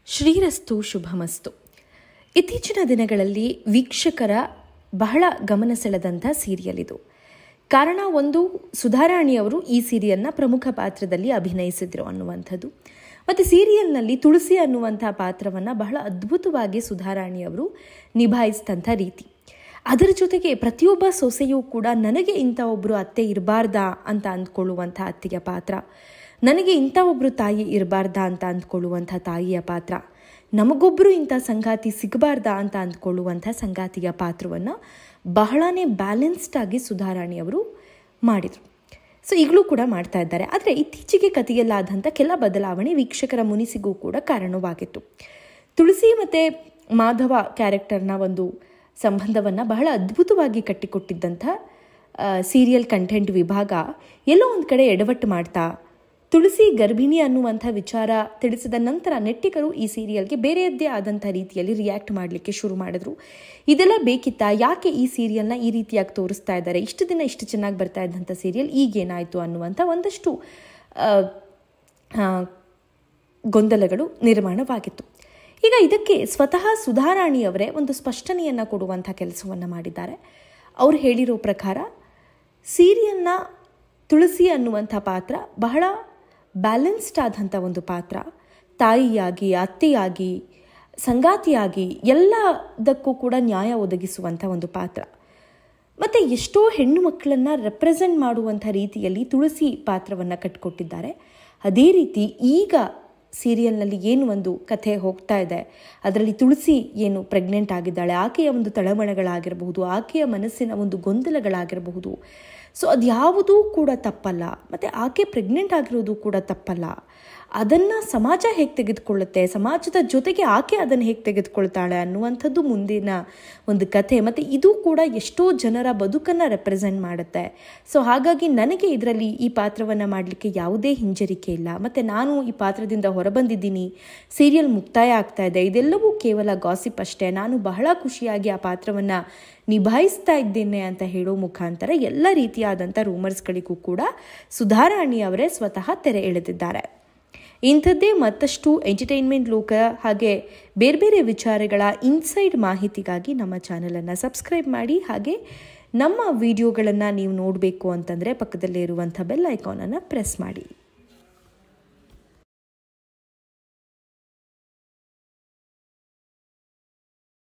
ಶ್ರೀರಸ್ತು ಶುಭಮಸ್ತು. ಇತ್ತೀಚಿನ ದಿನಗಳಲ್ಲಿ ವೀಕ್ಷಕರ ಬಹಳ ಗಮನ ಸೆಳೆದಂಥ ಸೀರಿಯಲ್ ಇದು. ಕಾರಣ ಒಂದು, ಸುಧಾರಾಣಿಯವರು ಈ ಸೀರಿಯಲ್ನ ಪ್ರಮುಖ ಪಾತ್ರದಲ್ಲಿ ಅಭಿನಯಿಸಿದ್ರು ಅನ್ನುವಂಥದ್ದು. ಮತ್ತು ಸೀರಿಯಲ್ನಲ್ಲಿ ತುಳಸಿ ಅನ್ನುವಂಥ ಪಾತ್ರವನ್ನು ಬಹಳ ಅದ್ಭುತವಾಗಿ ಸುಧಾರಾಣಿಯವರು ನಿಭಾಯಿಸಿದಂಥ ರೀತಿ. ಅದರ ಜೊತೆಗೆ ಪ್ರತಿಯೊಬ್ಬ ಸೊಸೆಯೂ ಕೂಡ ನನಗೆ ಇಂಥ ಒಬ್ಬರು ಅತ್ತೆ ಇರಬಾರ್ದಾ ಅಂತ ಅಂದ್ಕೊಳ್ಳುವಂಥ ಅತ್ತೆಯ ಪಾತ್ರ, ನನಗೆ ಇಂಥ ಒಬ್ಬರು ತಾಯಿ ಇರಬಾರ್ದಾ ಅಂತ ಅಂದ್ಕೊಳ್ಳುವಂಥ ತಾಯಿಯ ಪಾತ್ರ, ನಮಗೊಬ್ಬರು ಇಂಥ ಸಂಗಾತಿ ಸಿಗಬಾರ್ದಾ ಅಂತ ಅಂದ್ಕೊಳ್ಳುವಂಥ ಸಂಗಾತಿಯ ಪಾತ್ರವನ್ನು ಬಹಳನೇ ಬ್ಯಾಲೆನ್ಸ್ಡ್ ಆಗಿ ಸುಧಾರಾಣಿಯವರು ಮಾಡಿದರು. ಸೊ ಈಗಲೂ ಕೂಡ ಮಾಡ್ತಾ ಇದ್ದಾರೆ. ಆದರೆ ಇತ್ತೀಚೆಗೆ ಕಥೆಯಲ್ಲಾದಂಥ ಕೆಲ ಬದಲಾವಣೆ ವೀಕ್ಷಕರ ಮುನಿಸಿಗೂ ಕೂಡ ಕಾರಣವಾಗಿತ್ತು. ತುಳಸಿ ಮತ್ತು ಮಾಧವ ಕ್ಯಾರೆಕ್ಟರ್ನ ಒಂದು ಸಂಬಂಧವನ್ನು ಬಹಳ ಅದ್ಭುತವಾಗಿ ಕಟ್ಟಿಕೊಟ್ಟಿದ್ದಂಥ ಸೀರಿಯಲ್ ಕಂಟೆಂಟ್ ವಿಭಾಗ ಎಲ್ಲೋ ಒಂದು ಕಡೆ ಎಡವಟ್ಟು ಮಾಡ್ತಾ ತುಳಸಿ ಗರ್ಭಿಣಿ ಅನ್ನುವಂಥ ವಿಚಾರ ತಿಳಿಸಿದ ನಂತರ ನೆಟ್ಟಿಗರು ಈ ಸೀರಿಯಲ್ಗೆ ಬೇರೆಯದ್ದೇ ಆದಂಥ ರೀತಿಯಲ್ಲಿ ರಿಯಾಕ್ಟ್ ಮಾಡಲಿಕ್ಕೆ ಶುರು ಮಾಡಿದ್ರು. ಇದೆಲ್ಲ ಬೇಕಿತ್ತಾ? ಯಾಕೆ ಈ ಸೀರಿಯಲ್ನ ಈ ರೀತಿಯಾಗಿ ತೋರಿಸ್ತಾ ಇದ್ದಾರೆ? ಇಷ್ಟು ದಿನ ಇಷ್ಟು ಚೆನ್ನಾಗಿ ಬರ್ತಾ ಇದ್ದಂಥ ಸೀರಿಯಲ್ ಈಗೇನಾಯಿತು ಅನ್ನುವಂಥ ಒಂದಷ್ಟು ಗೊಂದಲಗಳು ನಿರ್ಮಾಣವಾಗಿತ್ತು. ಈಗ ಇದಕ್ಕೆ ಸ್ವತಃ ಸುಧಾರಾಣಿಯವರೇ ಒಂದು ಸ್ಪಷ್ಟನೆಯನ್ನು ಕೊಡುವಂಥ ಕೆಲಸವನ್ನು ಮಾಡಿದ್ದಾರೆ. ಅವರು ಹೇಳಿರೋ ಪ್ರಕಾರ ಸೀರಿಯಲ್ನ ತುಳಸಿ ಅನ್ನುವಂಥ ಪಾತ್ರ ಬಹಳ ಬ್ಯಾಲೆನ್ಸ್ಡ್ ಆದಂಥ ಒಂದು ಪಾತ್ರ. ತಾಯಿಯಾಗಿ, ಅತ್ತೆಯಾಗಿ, ಸಂಗಾತಿಯಾಗಿ ಎಲ್ಲದಕ್ಕೂ ಕೂಡ ನ್ಯಾಯ ಒದಗಿಸುವಂಥ ಒಂದು ಪಾತ್ರ. ಮತ್ತು ಎಷ್ಟೋ ಹೆಣ್ಣು ಮಕ್ಕಳನ್ನು ರೆಪ್ರೆಸೆಂಟ್ ಮಾಡುವಂಥ ರೀತಿಯಲ್ಲಿ ತುಳಸಿ ಪಾತ್ರವನ್ನು ಕಟ್ಟಿಕೊಟ್ಟಿದ್ದಾರೆ. ಅದೇ ರೀತಿ ಈಗ ಸೀರಿಯಲ್ನಲ್ಲಿ ಏನು ಒಂದು ಕಥೆ ಹೋಗ್ತಾ ಇದೆ, ಅದರಲ್ಲಿ ತುಳಸಿ ಏನು ಪ್ರೆಗ್ನೆಂಟ್ ಆಗಿದ್ದಾಳೆ, ಆಕೆಯ ಒಂದು ತಳಮಳಗಳಾಗಿರಬಹುದು, ಆಕೆಯ ಮನಸ್ಸಿನ ಒಂದು ಗೊಂದಲಗಳಾಗಿರಬಹುದು. ಸೊ ಅದ್ಯಾವುದೂ ಕೂಡ ತಪ್ಪಲ್ಲ. ಮತ್ತು ಆಕೆ ಪ್ರೆಗ್ನೆಂಟ್ ಆಗಿರೋದು ಕೂಡ ತಪ್ಪಲ್ಲ. ಅದನ್ನು ಸಮಾಜ ಹೇಗೆ ತೆಗೆದುಕೊಳ್ಳುತ್ತೆ, ಸಮಾಜದ ಜೊತೆಗೆ ಆಕೆ ಅದನ್ನು ಹೇಗೆ ತೆಗೆದುಕೊಳ್ತಾಳೆ ಅನ್ನುವಂಥದ್ದು ಮುಂದಿನ ಒಂದು ಕಥೆ. ಮತ್ತು ಇದು ಕೂಡ ಎಷ್ಟೋ ಜನರ ಬದುಕನ್ನು ರೆಪ್ರೆಸೆಂಟ್ ಮಾಡುತ್ತೆ. ಸೊ ಹಾಗಾಗಿ ನನಗೆ ಇದರಲ್ಲಿ ಈ ಪಾತ್ರವನ್ನು ಮಾಡಲಿಕ್ಕೆ ಯಾವುದೇ ಹಿಂಜರಿಕೆ ಇಲ್ಲ. ಮತ್ತು ನಾನು ಈ ಪಾತ್ರದಿಂದ ಹೊರಬಂದಿದ್ದೀನಿ, ಸೀರಿಯಲ್ ಮುಕ್ತಾಯ ಆಗ್ತಾ ಇದೆ, ಇದೆಲ್ಲವೂ ಕೇವಲ ಗಾಸಿಪ್ ಅಷ್ಟೇ. ನಾನು ಬಹಳ ಖುಷಿಯಾಗಿ ಆ ಪಾತ್ರವನ್ನು ನಿಭಾಯಿಸ್ತಾ ಇದ್ದೇನೆ ಅಂತ ಹೇಳೋ ಮುಖಾಂತರ ಎಲ್ಲ ರೀತಿಯಾದಂಥ ರೂಮರ್ಸ್ಗಳಿಗೂ ಕೂಡ ಸುಧಾರಾಣಿಯವರೇ ಸ್ವತಃ ತೆರೆ ಎಳೆದಿದ್ದಾರೆ. ಇಂಥದ್ದೇ ಮತ್ತಷ್ಟು ಎಂಟರ್ಟೈನ್ಮೆಂಟ್ ಲೋಕ ಹಾಗೆ ಬೇರೆ ಬೇರೆ ವಿಚಾರಗಳ ಇನ್ಸೈಡ್ ಮಾಹಿತಿಗಾಗಿ ನಮ್ಮ ಚಾನಲನ್ನು ಸಬ್ಸ್ಕ್ರೈಬ್ ಮಾಡಿ. ಹಾಗೆ ನಮ್ಮ ವಿಡಿಯೋಗಳನ್ನು ನೀವು ನೋಡಬೇಕು ಅಂತಂದರೆ ಪಕ್ಕದಲ್ಲೇ ಇರುವಂಥ ಬೆಲ್ ಐಕಾನನ್ನು ಪ್ರೆಸ್ ಮಾಡಿ.